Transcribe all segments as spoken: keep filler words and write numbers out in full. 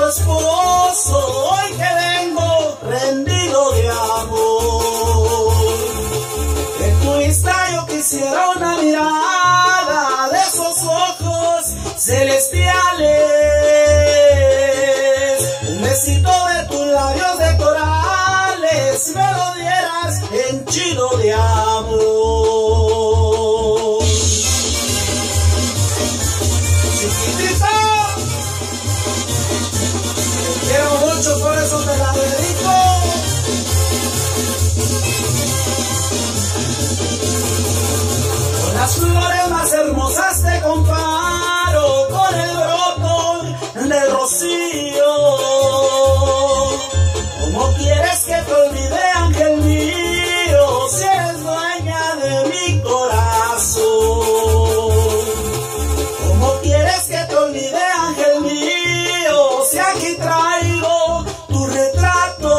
esposo, hoy que vengo rendido de amor. De tu vista yo quisiera una mirada de esos ojos celestiales, un besito de tus labios de corales, si me lo dieras henchido de amor. Chiquitita, te quiero mucho, por eso te la dedico. Con las flores más hermosas te comparo, con el broto de rocío. ¿Cómo quieres que te olvide, ángel mío, si eres dueña de mi corazón? ¿Cómo quieres que te olvide, ángel mío, si aquí traigo tu retrato?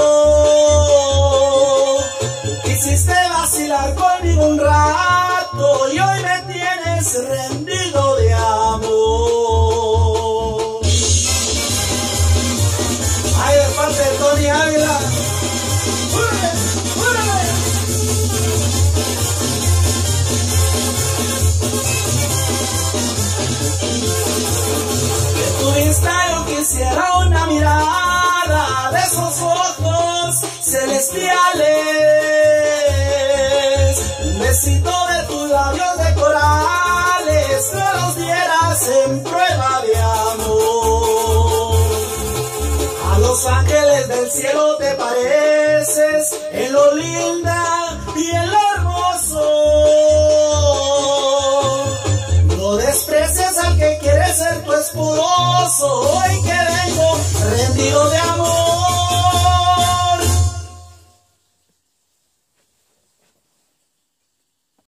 Tú quisiste vacilar conmigo un rato y hoy me tienes rendido de amor. Ay, de parte de Tony Ávila. ¡Ure, ure! De tu vista yo quisiera una mirada de esos ojos celestiales, un besito de tus labios de corales, que los dieras en prueba de amor. A los ángeles del cielo te pareces, en lo linda y en lo hermoso. No desprecies al que quiere ser tu esposo, hoy que vengo rendido de amor.